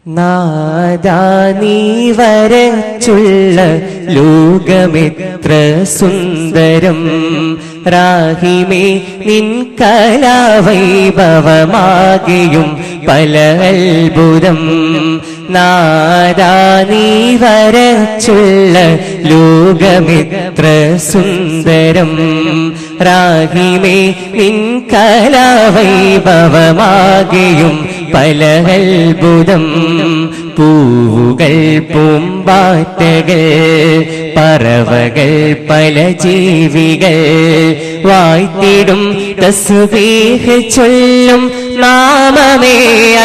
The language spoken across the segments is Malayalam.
നാദാ നീ വരച്ചുള്ള ലോകമെത്ര സുന്ദരം റാഹിമേ നിൻ കലാവൈഭവമാകെയും പല അത്ഭുതം നാദാ നീ വരച്ചുള്ള ലോകമെത്ര സുന്ദരം റാഹിമേ നിൻ കലാവൈഭവമാകെയും പല അത്ഭുതം പൂവുകൾ പൂമ്പാറ്റകൾ പറവകൾ പല ജീവികൾ വായ്ത്തിടും തസ്ബീഹ് ചൊല്ലും നാമമേ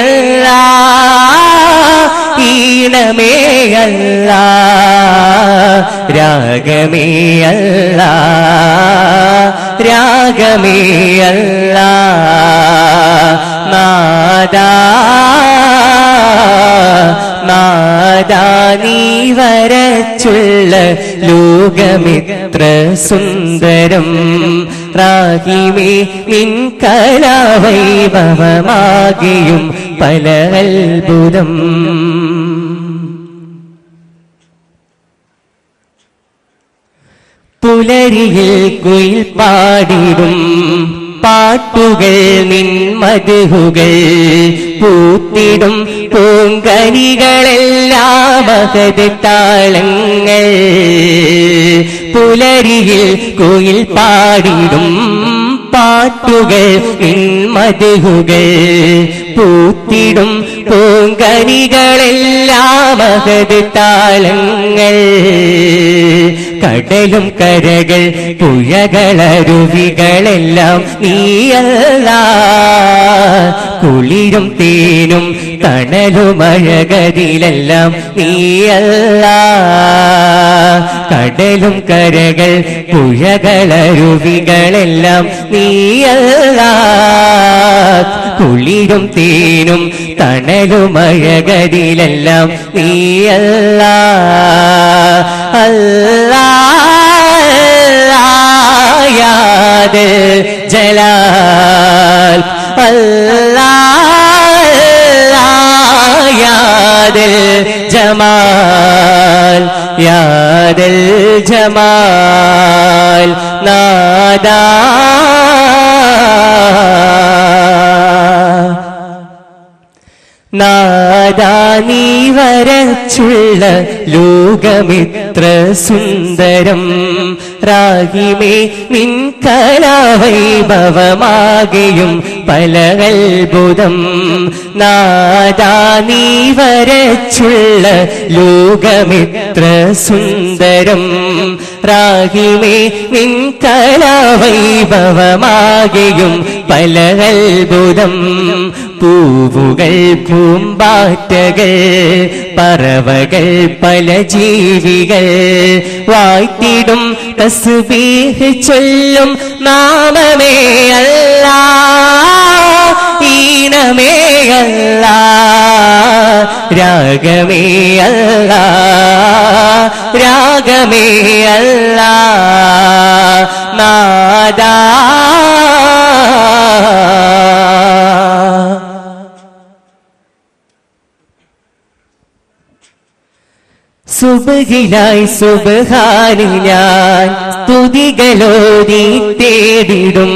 അല്ലാഹ് ഈണമേ അല്ലാഹ് രാഗമേ അല്ലാഹ് രാഗമേ അല്ലാഹ് നാദാ നാദാ നീ വരച്ചുള്ള ലോകമെത്ര സുന്ദരം റാഹിമേ നിൻ കലാവൈഭവമാകെയും പല അത്ഭുതം പുലരിയിൽ കുയിൽ പാടിടും പാട്ടുകൾ നിൻ മധുഹുകൾ പൂത്തിടും പൂങ്കനികളെല്ലാം മഹത് താളങ്ങൾ പുലരിയിൽ കുയിൽ പാടിടും പാട്ടുകൾ നിൻ മധുഹുകൾ പൂത്തിടും പൂങ്കനികളെല്ലാം മഹത് താളങ്ങൾ കടലും കരകൾ പുഴകളരുവികളെല്ലാം നീയല്ലാഹ് കുളിരും തേനും തണലുമഴകതിലെല്ലാം നീയല്ലാഹ് കടലും കരകൾ പുഴകളരുവികളെല്ലാം നീയല്ലാഹ് കുളിരും തേനും തണലുമഴകതിലെല്ലാം നീയല്ലാഹ് അല്ലാഹ് യാ ദൽ ജലാൽ അല്ലാഹ് യാ ദൽ ജമാൽ യാ ദൽ ജമാൽ നാദാ നാദാ നീ വരച്ചുള്ള ലോകമെത്ര സുന്ദരം റാഹിമേ നിൻ കലാവൈഭവമാകെയും പല അത്ഭുതം നാദാ നീ വരച്ചുള്ള ലോകമെത്ര സുന്ദരം റാഹിമേ നിൻ കലാവൈഭവമാകെയും പല അത്ഭുതം പൂവുകൾ പൂമ്പാറ്റകൾ പറവകൾ പല ജീവികൾ വായ്ത്തിടും തസ്ബീഹ് ചൊല്ലും നാമമേ അല്ലാഹ് ഈണമേ അല്ലാഹ് രാഗമേ അല്ലാഹ് രാഗമേ അല്ലാഹ് നാദാ സുബ്ഹിലായി സുബ്ഹാനിൽ ഞാൻ സ്തുതികളോതി തേടിടും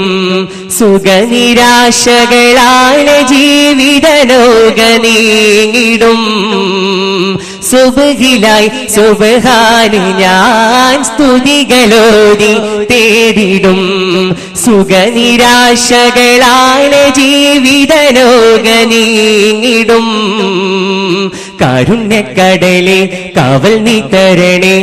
സുഖനിരാശകളാണ് ജീവിതലോക നീങ്ങിടും സുബ്ഹിലായി സുബ്ഹാനിൽ ഞാൻ സ്തുതികളോതി തേടിടും സുഖനിരാശകളാണ് ജീവിതലോക നീങ്ങിടും കാരുണ്യക്കടലേ കാവൽ നീ തരണേ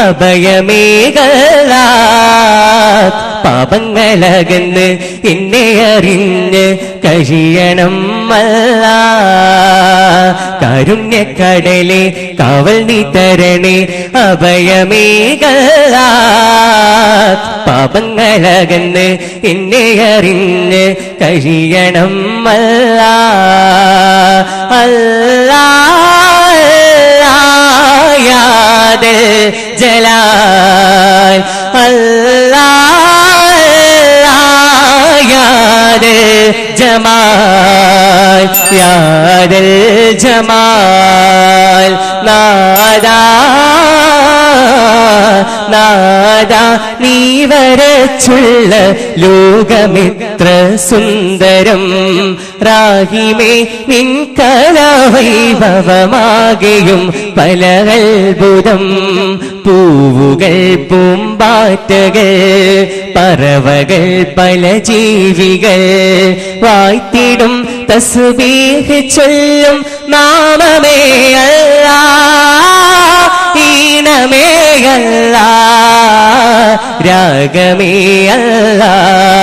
അഭയമേകലാ പാപങ്ങളകന്ന് എന്നെ അറിഞ്ഞ് കഴിയണം അല്ലാഹ് കാരുണ്യക്കടലേ കാവൽ നീ തരണേ അഭയമേകലാ പാപങ്ങളകന്ന് എന്നെ അറിഞ്ഞ് കഴിയണം അല്ലാഹ് അല്ലാഹ് യാ ദൽ ജലാൽ അല്ലാഹ് യാ ദൽ ജമാൽ യാ ദൽ ജമാൽ നാദാ നാദാ നീ വരച്ചുള്ള ലോകമിത്ര സുന്ദരം റാഹിമേ നിൻ കലാവൈഭവമാകെയും പല അത്ഭുതം പൂവുകൾ പൂമ്പാറ്റകൾ പറവകൾ പല ജീവികൾ വായ്ത്തിടും തസ്ബീഹ് ചൊല്ലും നാമമേ അല്ലാഹ് ഈണമേ അല്ലാഹ് രാഗമേ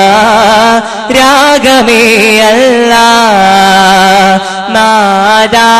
അല്ലാഹ് രാഗമേ അല്ലാഹ് നാദാ